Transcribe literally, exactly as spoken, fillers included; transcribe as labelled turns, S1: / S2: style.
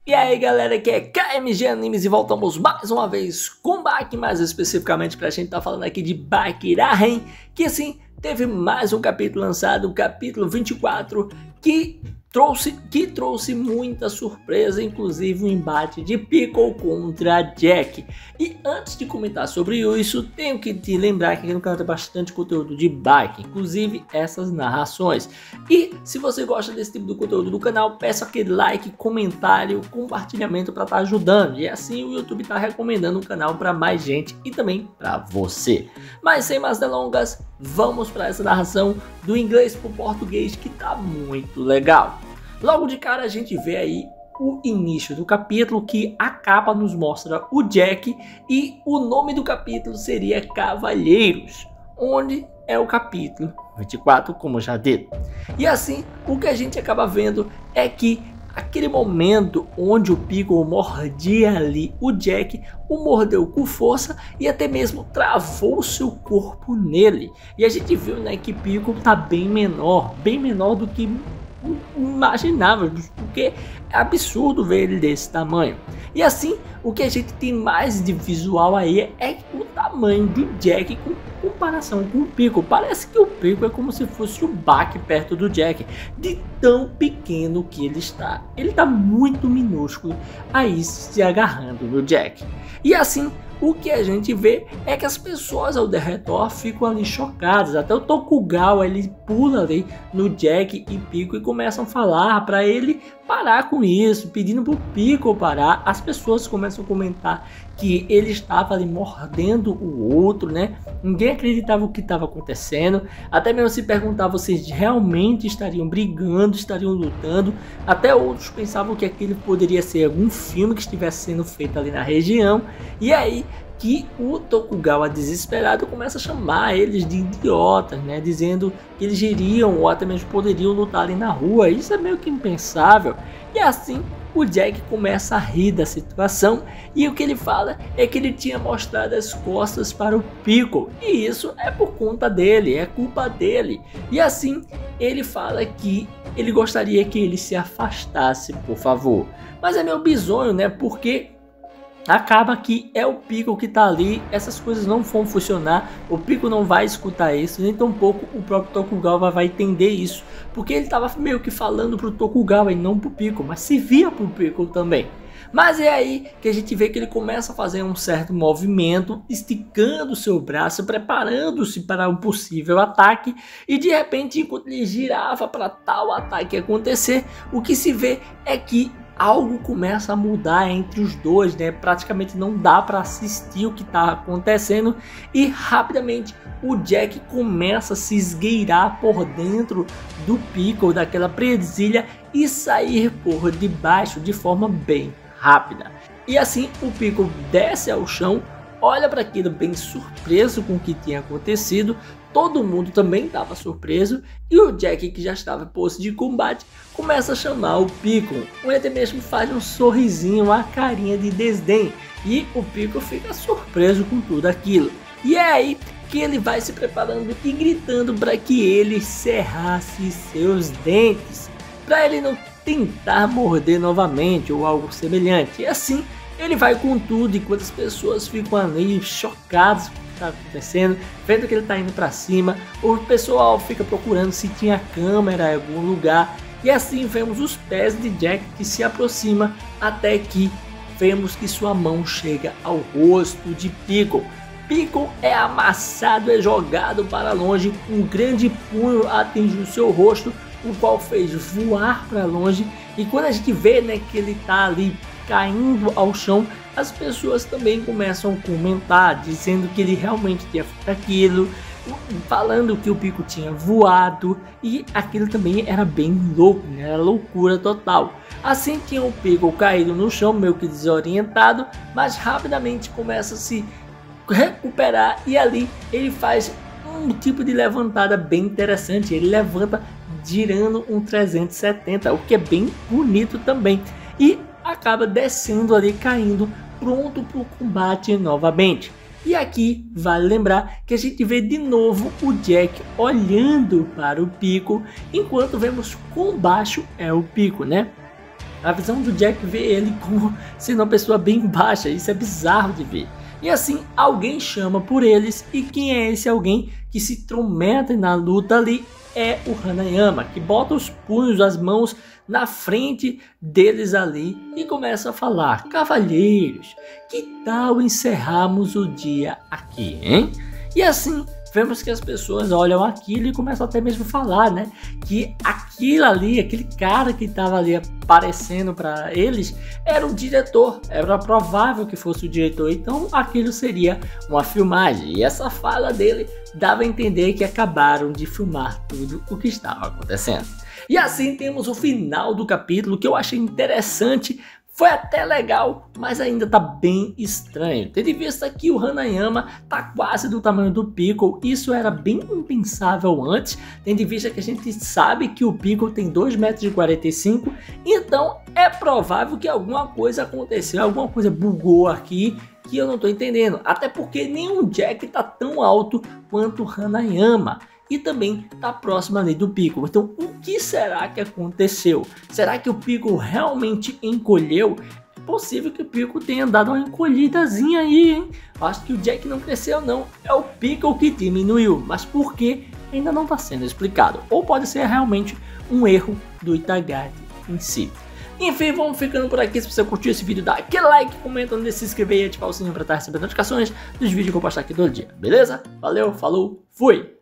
S1: E aí galera, aqui é K M G Animes e voltamos mais uma vez com Baki, mais especificamente pra gente tá falando aqui de Baki Rahen, que assim, teve mais um capítulo lançado, o capítulo vinte e quatro, que trouxe, que trouxe muita surpresa, inclusive o embate de Piccolo contra Jack. E antes de comentar sobre isso, tenho que te lembrar que aqui no canal tem bastante conteúdo de Baki, inclusive essas narrações. E se você gosta desse tipo de conteúdo do canal, peça aquele like, comentário, compartilhamento para estar tá ajudando. E assim o YouTube está recomendando o canal para mais gente e também para você. Mas sem mais delongas, vamos para essa narração do inglês para o português que tá muito legal. Logo de cara a gente vê aí o início do capítulo, que a capa nos mostra o Jack e o nome do capítulo seria Cavalheiros, onde é o capítulo vinte e quatro, como já dito. E assim, o que a gente acaba vendo é que aquele momento onde o Piccolo mordia ali o Jack, o mordeu com força e até mesmo travou seu corpo nele. E a gente viu, né, que Piccolo tá bem menor, bem menor do que imaginável, porque é absurdo ver ele desse tamanho. E assim, o que a gente tem mais de visual aí é o tamanho do Jack com comparação com o Piccolo. Parece que o Piccolo é como se fosse o Baki perto do Jack, de tão pequeno que ele está. Ele está muito minúsculo aí se agarrando no Jack. E assim, o que a gente vê é que as pessoas ao redor ficam ali chocadas. Até o Tokugawa, ele pula ali no Jack e Piccolo e começam a falar para ele parar com isso, pedindo para o Piccolo parar. As pessoas começam a comentar que ele estava ali mordendo o outro, né? Ninguém acreditava o que estava acontecendo. Até mesmo se perguntavam se realmente estariam brigando, estariam lutando. Até outros pensavam que aquilo poderia ser algum filme que estivesse sendo feito ali na região. E aí que o Tokugawa, desesperado, começa a chamar eles de idiotas, né? Dizendo que eles iriam ou até mesmo poderiam lutar ali na rua. Isso é meio que impensável. E assim o Jack começa a rir da situação, e o que ele fala é que ele tinha mostrado as costas para o Piccolo, e isso é por conta dele, é culpa dele. E assim ele fala que ele gostaria que ele se afastasse, por favor. Mas é meio bizonho, né? Porque acaba que é o Piccolo que tá ali, essas coisas não vão funcionar, o Piccolo não vai escutar isso, nem tampouco o próprio Tokugawa vai entender isso, porque ele tava meio que falando pro Tokugawa e não pro Piccolo, mas se via pro Piccolo também. Mas é aí que a gente vê que ele começa a fazer um certo movimento, esticando o seu braço, preparando-se para um possível ataque, e de repente, enquanto ele girava para tal ataque acontecer, o que se vê é que algo começa a mudar entre os dois, né? Praticamente não dá para assistir o que está acontecendo, e rapidamente o Jack começa a se esgueirar por dentro do Piccolo, daquela presilha, e sair por debaixo de forma bem rápida. E assim o Piccolo desce ao chão, olha para aquilo bem surpreso com o que tinha acontecido. Todo mundo também estava surpreso, e o Jack, que já estava em posto de combate, começa a chamar o Piccolo. Ele até mesmo faz um sorrisinho, uma carinha de desdém, e o Piccolo fica surpreso com tudo aquilo. E é aí que ele vai se preparando e gritando para que ele cerrasse seus dentes, para ele não tentar morder novamente ou algo semelhante. E assim ele vai com tudo, enquanto as pessoas ficam ali chocadas com o que está acontecendo, vendo que ele está indo para cima. O pessoal fica procurando se tinha câmera em algum lugar, e assim vemos os pés de Jack que se aproxima, até que vemos que sua mão chega ao rosto de Piccolo. Piccolo é amassado e jogado para longe, um grande punho atinge o seu rosto, o qual fez voar para longe. E quando a gente vê, né, que ele está ali caindo ao chão, as pessoas também começam a comentar, dizendo que ele realmente tinha feito aquilo, falando que o Piccolo tinha voado, e aquilo também era bem louco, né? Era loucura total. Assim tinha o Piccolo caído no chão, meio que desorientado, mas rapidamente começa a se recuperar, e ali ele faz um tipo de levantada bem interessante. Ele levanta girando um trezentos e setenta, o que é bem bonito também, e acaba descendo ali, caindo, pronto para o combate novamente. E aqui vale lembrar que a gente vê de novo o Jack olhando para o Piccolo, enquanto vemos quão baixo é o Piccolo, né? A visão do Jack vê ele como sendo uma pessoa bem baixa, isso é bizarro de ver. E assim, alguém chama por eles, e quem é esse alguém que se intromete na luta ali? É o Hanayama, que bota os punhos, as mãos na frente deles ali e começa a falar: cavalheiros, que tal encerrarmos o dia aqui, hein? E assim, vemos que as pessoas olham aquilo e começam até mesmo a falar, né? Que aquilo ali, aquele cara que estava ali aparecendo para eles, era o diretor. Era provável que fosse o diretor, então aquilo seria uma filmagem. E essa fala dele dava a entender que acabaram de filmar tudo o que estava acontecendo. E assim temos o final do capítulo, que eu achei interessante. Foi até legal, mas ainda tá bem estranho. Tendo em vista que o Hanayama tá quase do tamanho do Piccolo, isso era bem impensável antes, tendo em vista que a gente sabe que o Piccolo tem dois metros e quarenta e cinco, então é provável que alguma coisa aconteceu, alguma coisa bugou aqui, que eu não tô entendendo. Até porque nenhum Jack tá tão alto quanto o Hanayama. E também está próximo ali do Piccolo. Então, o que será que aconteceu? Será que o Piccolo realmente encolheu? É possível que o Piccolo tenha dado uma encolhidazinha aí, hein? Acho que o Jack não cresceu, não. É o Piccolo que diminuiu. Mas por quê? Ainda não está sendo explicado. Ou pode ser realmente um erro do Itagaki em si. Enfim, vamos ficando por aqui. Se você curtiu esse vídeo, dá aquele like, comenta, não deixe de se inscrever e ativar o sininho para estar recebendo notificações dos vídeos que eu postar aqui todo dia. Beleza? Valeu, falou, fui!